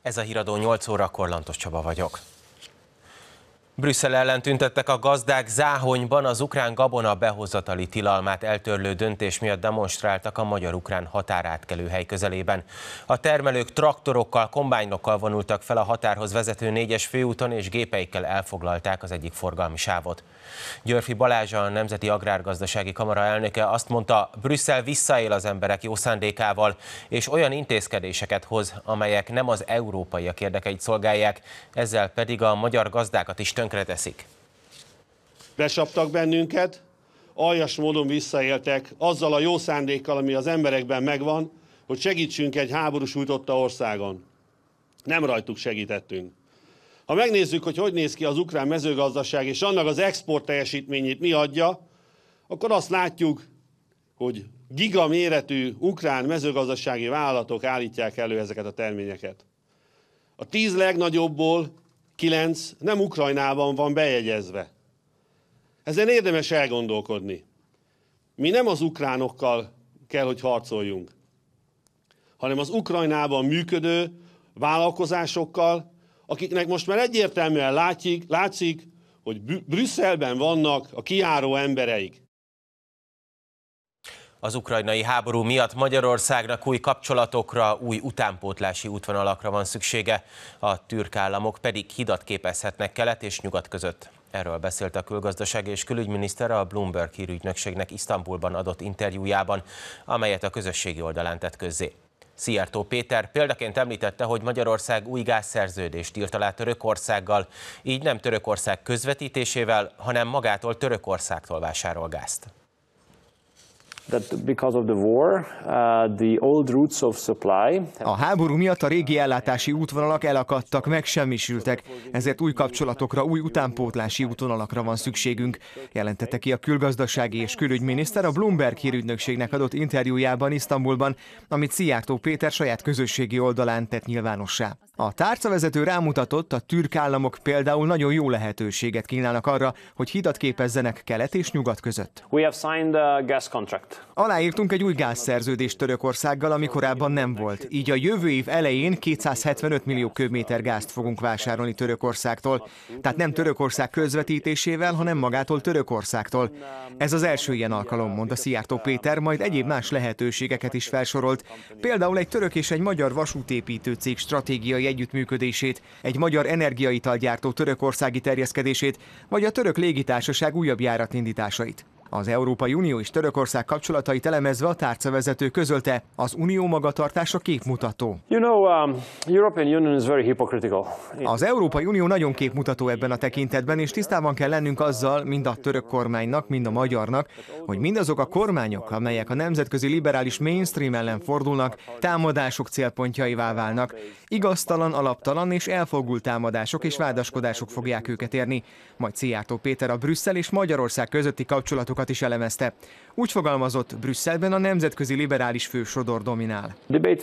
Ez a híradó 8 órakor, Lantos Csaba vagyok. Brüsszel ellen tüntettek a gazdák Záhonyban, az ukrán gabona behozatali tilalmát eltörlő döntés miatt demonstráltak a magyar-ukrán határátkelő hely közelében. A termelők traktorokkal, kombájnokkal vonultak fel a határhoz vezető 4-es főúton, és gépeikkel elfoglalták az egyik forgalmi sávot. Györfi Balázs, a Nemzeti Agrárgazdasági Kamara elnöke azt mondta, Brüsszel visszaél az emberek jó szándékával, és olyan intézkedéseket hoz, amelyek nem az európaiak érdekeit szolgálják, ezzel pedig a magyar gazdákat is tönkreteszik. Becsaptak bennünket, aljas módon visszaéltek azzal a jó szándékkal, ami az emberekben megvan, hogy segítsünk egy háború sújtotta országon. Nem rajtuk segítettünk. Ha megnézzük, hogy néz ki az ukrán mezőgazdaság és annak az export teljesítményét mi adja, akkor azt látjuk, hogy gigaméretű ukrán mezőgazdasági vállalatok állítják elő ezeket a terményeket. A 10 legnagyobbból 9 nem Ukrajnában van bejegyezve. Ezen érdemes elgondolkodni. Mi nem az ukránokkal kell, hogy harcoljunk, hanem az Ukrajnában működő vállalkozásokkal, akiknek most már egyértelműen látszik, hogy Brüsszelben vannak a kijáró embereik. Az ukrajnai háború miatt Magyarországnak új kapcsolatokra, új utánpótlási útvonalakra van szüksége, a türk államok pedig hidat képezhetnek kelet és nyugat között. Erről beszélt a külgazdasági és külügyminiszter a Bloomberg hírügynökségnek Isztambulban adott interjújában, amelyet a közösségi oldalán tett közzé. Szijjártó Péter példaként említette, hogy Magyarország új gázszerződést írt alá Törökországgal, így nem Törökország közvetítésével, hanem magától Törökországtól vásárol gázt. A háború miatt a régi ellátási útvonalak elakadtak, megsemmisültek, ezért új kapcsolatokra, új utánpótlási útvonalakra van szükségünk, jelentette ki a külgazdasági és külügyminiszter a Bloomberg hírügynökségnek adott interjújában Isztambulban, amit Szijjártó Péter saját közösségi oldalán tett nyilvánossá. A tárcavezető rámutatott, a türk államok például nagyon jó lehetőséget kínálnak arra, hogy hidat képezzenek kelet és nyugat között. Aláírtunk egy új gázszerződést Törökországgal, ami korábban nem volt. Így a jövő év elején 275 millió köbméter gázt fogunk vásárolni Törökországtól. Tehát nem Törökország közvetítésével, hanem magától Törökországtól. Ez az első ilyen alkalom, mondta Szijjártó Péter, majd egyéb más lehetőségeket is felsorolt. Például egy török és egy magyar vasútépítő cég stratégiai együttműködését, egy magyar energiaitalgyártó törökországi terjeszkedését, vagy a török légitársaság újabb járatindításait. Az Európai Unió és Törökország kapcsolatait elemezve a tárcavezető közölte, az unió magatartása képmutató. Az Európai Unió nagyon képmutató ebben a tekintetben, és tisztában kell lennünk azzal, mind a török kormánynak, mind a magyarnak, hogy mindazok a kormányok, amelyek a nemzetközi liberális mainstream ellen fordulnak, támadások célpontjaivá válnak. Igaztalan, alaptalan és elfogult támadások és vádaskodások fogják őket érni. Majd Szijjártó Péter a Brüsszel és Magyarország közötti kapcsolatokat is elemezte. Úgy fogalmazott, Brüsszelben a nemzetközi liberális fősodor dominál.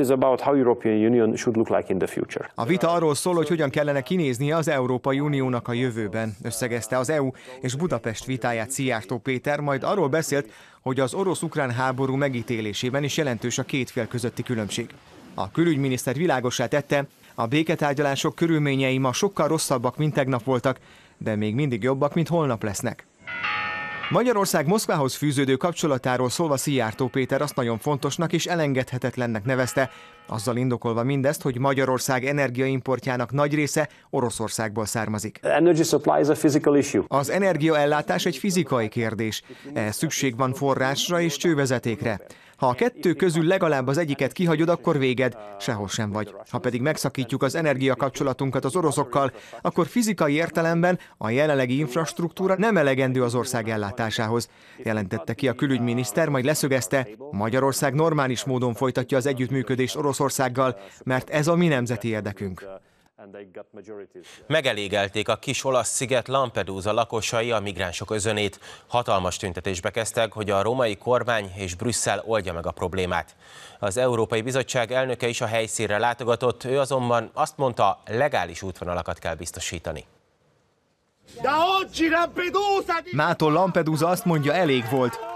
A vita arról szól, hogy hogyan kellene kinéznie az Európai Uniónak a jövőben, összegezte az EU és Budapest vitáját Szijjártó Péter, majd arról beszélt, hogy az orosz-ukrán háború megítélésében is jelentős a két fél közötti különbség. A külügyminiszter világossá tette, a béketárgyalások körülményei ma sokkal rosszabbak, mint tegnap voltak, de még mindig jobbak, mint holnap lesznek. Magyarország Moszkvához fűződő kapcsolatáról szólva Szijjártó Péter azt nagyon fontosnak és elengedhetetlennek nevezte, azzal indokolva mindezt, hogy Magyarország energiaimportjának nagy része Oroszországból származik. Az energiaellátás egy fizikai kérdés, ehhez szükség van forrásra és csővezetékre. Ha a kettő közül legalább az egyiket kihagyod, akkor véged, sehol sem vagy. Ha pedig megszakítjuk az energiakapcsolatunkat az oroszokkal, akkor fizikai értelemben a jelenlegi infrastruktúra nem elegendő az ország ellátásához, jelentette ki a külügyminiszter, majd leszögezte, Magyarország normális módon folytatja az együttműködést Oroszországgal, mert ez a mi nemzeti érdekünk. Megelégelték a kis olasz sziget Lampedusa lakosai a migránsok özönét. Hatalmas tüntetésbe kezdtek, hogy a római kormány és Brüsszel oldja meg a problémát. Az Európai Bizottság elnöke is a helyszínre látogatott, ő azonban azt mondta, legális útvonalakat kell biztosítani. Mától Lampedusa azt mondja, elég volt.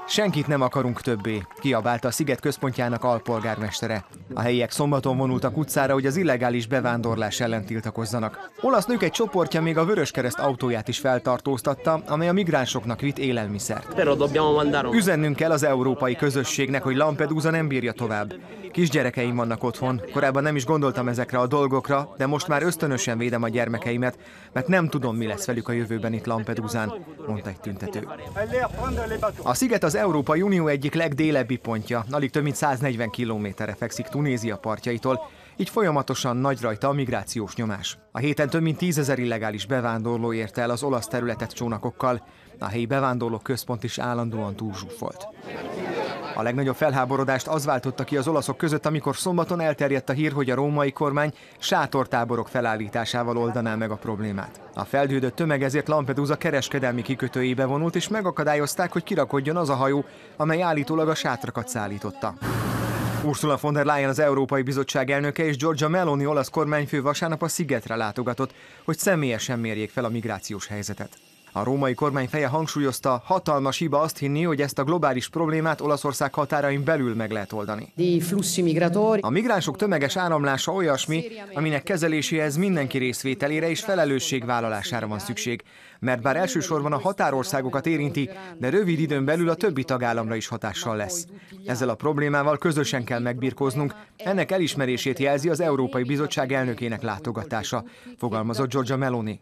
Senkit nem akarunk többé, kiabálta a sziget központjának alpolgármestere. A helyiek szombaton vonultak utcára, hogy az illegális bevándorlás ellen tiltakozzanak. Olasz nők egy csoportja még a Vöröskereszt autóját is feltartóztatta, amely a migránsoknak vitt élelmiszert. Üzennünk kell az európai közösségnek, hogy Lampedusa nem bírja tovább. Kisgyerekeim vannak otthon, korábban nem is gondoltam ezekre a dolgokra, de most már ösztönösen védem a gyermekeimet, mert nem tudom, mi lesz velük a jövőben itt Lampedusán, mondta egy tüntető. A sziget az Európai Unió egyik legdélebbi pontja, alig több mint 140 kilométerre fekszik Tunézia partjaitól, így folyamatosan nagy rajta a migrációs nyomás. A héten több mint 10 000 illegális bevándorló érte el az olasz területet csónakokkal, a helyi bevándorlók központ is állandóan túlzsúfolt. A legnagyobb felháborodást az váltotta ki az olaszok között, amikor szombaton elterjedt a hír, hogy a római kormány sátortáborok felállításával oldaná meg a problémát. A feldühödött tömeg ezért Lampedusa kereskedelmi kikötőjébe vonult, és megakadályozták, hogy kirakodjon az a hajó, amely állítólag a sátrakat szállította. Ursula von der Leyen, az Európai Bizottság elnöke, és Giorgia Meloni olasz kormányfő vasárnap a szigetre látogatott, hogy személyesen mérjék fel a migrációs helyzetet. A római kormány feje hangsúlyozta, hatalmas hiba azt hinni, hogy ezt a globális problémát Olaszország határain belül meg lehet oldani. A migránsok tömeges áramlása olyasmi, aminek kezeléséhez mindenki részvételére és felelősségvállalására van szükség, mert bár elsősorban a határországokat érinti, de rövid időn belül a többi tagállamra is hatással lesz. Ezzel a problémával közösen kell megbirkóznunk, ennek elismerését jelzi az Európai Bizottság elnökének látogatása, fogalmazott Giorgia Meloni.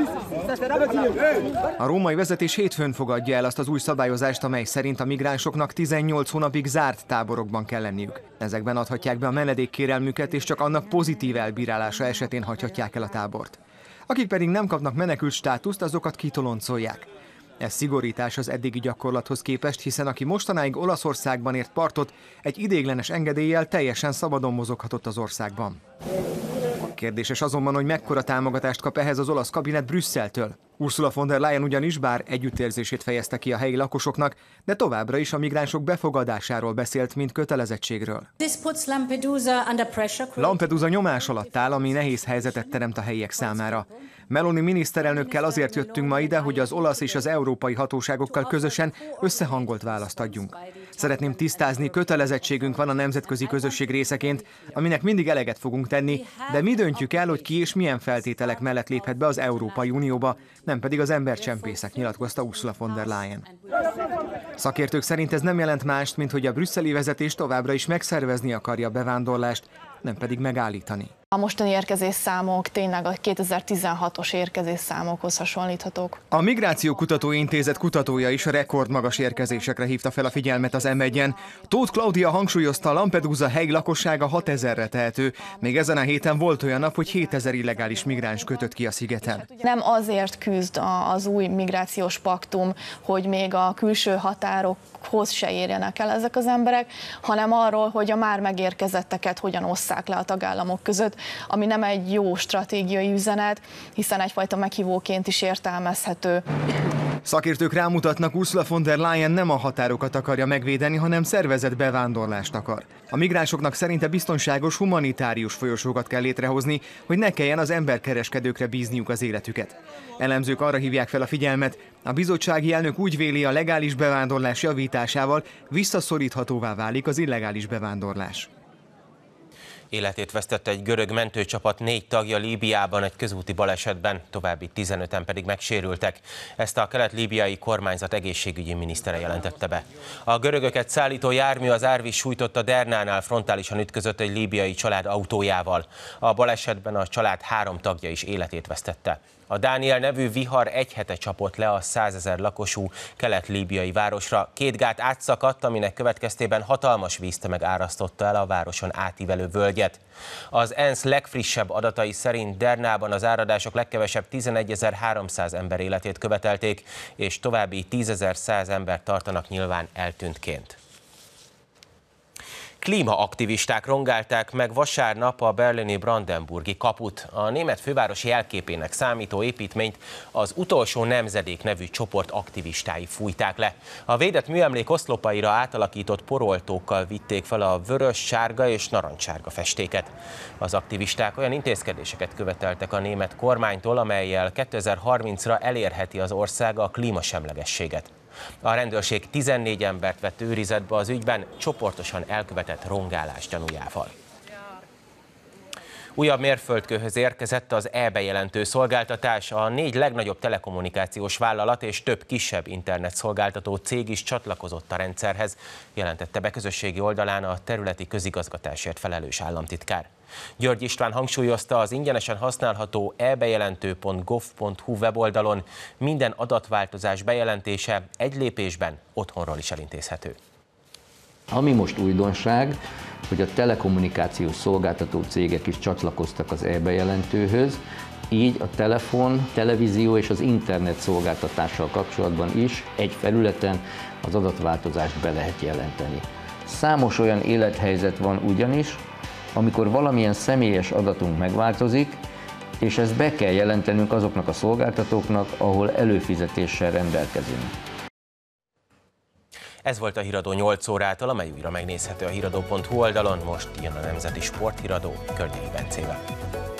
A római vezetés hétfőn fogadja el azt az új szabályozást, amely szerint a migránsoknak 18 hónapig zárt táborokban kell lenniük. Ezekben adhatják be a menedékkérelmüket, és csak annak pozitív elbírálása esetén hagyhatják el a tábort. Akik pedig nem kapnak menekült státuszt, azokat kitoloncolják. Ez szigorítás az eddigi gyakorlathoz képest, hiszen aki mostanáig Olaszországban ért partot, egy ideiglenes engedéllyel teljesen szabadon mozoghatott az országban. Kérdéses azonban, hogy mekkora támogatást kap ehhez az olasz kabinet Brüsszeltől. Ursula von der Leyen ugyanis bár együttérzését fejezte ki a helyi lakosoknak, de továbbra is a migránsok befogadásáról beszélt, mint kötelezettségről. Lampedusa nyomás alatt áll, ami nehéz helyzetet teremt a helyiek számára. Meloni miniszterelnökkel azért jöttünk ma ide, hogy az olasz és az európai hatóságokkal közösen összehangolt választ adjunk. Szeretném tisztázni, kötelezettségünk van a nemzetközi közösség részeként, aminek mindig eleget fogunk tenni, de mi döntjük el, hogy ki és milyen feltételek mellett léphet be az Európai Unióba, nem pedig az embercsempészek, nyilatkozta Ursula von der Leyen. Szakértők szerint ez nem jelent mást, mint hogy a brüsszeli vezetés továbbra is megszervezni akarja a bevándorlást, nem pedig megállítani. A mostani érkezésszámok tényleg a 2016-os érkezésszámokhoz hasonlíthatók. A Migrációkutató Intézet kutatója is a rekordmagas érkezésekre hívta fel a figyelmet az M1-en. Tóth Klaudia hangsúlyozta, a Lampedusa helyi lakossága 6000-re tehető. Még ezen a héten volt olyan nap, hogy 7000 illegális migráns kötött ki a szigeten. Nem azért küzd az új migrációs paktum, hogy még a külső határokhoz se érjenek el ezek az emberek, hanem arról, hogy a már megérkezetteket hogyan osszák le a tagállamok között, ami nem egy jó stratégiai üzenet, hiszen egyfajta meghívóként is értelmezhető. Szakértők rámutatnak, Ursula von der Leyen nem a határokat akarja megvédeni, hanem szervezett bevándorlást akar. A migránsoknak szerinte biztonságos, humanitárius folyosókat kell létrehozni, hogy ne kelljen az emberkereskedőkre bízniuk az életüket. Elemzők arra hívják fel a figyelmet, a bizottsági elnök úgy véli, a legális bevándorlás javításával visszaszoríthatóvá válik az illegális bevándorlás. Életét vesztette egy görög mentőcsapat 4 tagja Líbiában egy közúti balesetben, további 15-en pedig megsérültek. Ezt a kelet-líbiai kormányzat egészségügyi minisztere jelentette be. A görögöket szállító jármű az árvíz sújtotta Dernánál frontálisan ütközött egy líbiai család autójával. A balesetben a család 3 tagja is életét vesztette. A Dániel nevű vihar egy hete csapott le a 100 000 lakosú kelet-líbiai városra. 2 gát átszakadt, aminek következtében hatalmas víztömeg árasztotta el a városon átívelő völgyet. Az ENSZ legfrissebb adatai szerint Dernában az áradások legkevesebb 11 300 ember életét követelték, és további 10 100 embert tartanak nyilván eltűntként. Klímaaktivisták rongálták meg vasárnap a berlini Brandenburgi kaput. A német főváros jelképének számító építményt az Utolsó Nemzedék nevű csoport aktivistái fújták le. A védett műemlék oszlopaira átalakított poroltókkal vitték fel a vörös, sárga és narancssárga festéket. Az aktivisták olyan intézkedéseket követeltek a német kormánytól, amellyel 2030-ra elérheti az ország a klímasemlegességet. A rendőrség 14 embert vett őrizetbe az ügyben csoportosan elkövetett rongálás gyanújával. Újabb mérföldkőhöz érkezett az e-bejelentő szolgáltatás. A 4 legnagyobb telekommunikációs vállalat és több kisebb internetszolgáltató cég is csatlakozott a rendszerhez, jelentette be közösségi oldalán a területi közigazgatásért felelős államtitkár. György István hangsúlyozta, az ingyenesen használható ebejelentő.gov.hu weboldalon minden adatváltozás bejelentése egy lépésben otthonról is elintézhető. Ami most újdonság, hogy a telekommunikációs szolgáltató cégek is csatlakoztak az e-bejelentőhöz, így a telefon, televízió és az internet szolgáltatással kapcsolatban is egy felületen az adatváltozást be lehet jelenteni. Számos olyan élethelyzet van ugyanis, amikor valamilyen személyes adatunk megváltozik, és ezt be kell jelentenünk azoknak a szolgáltatóknak, ahol előfizetéssel rendelkezünk. Ez volt a Híradó 8 órától, amely újra megnézhető a híradó.hu oldalon. Most jön a Nemzeti Sporthíradó Környei Bencével.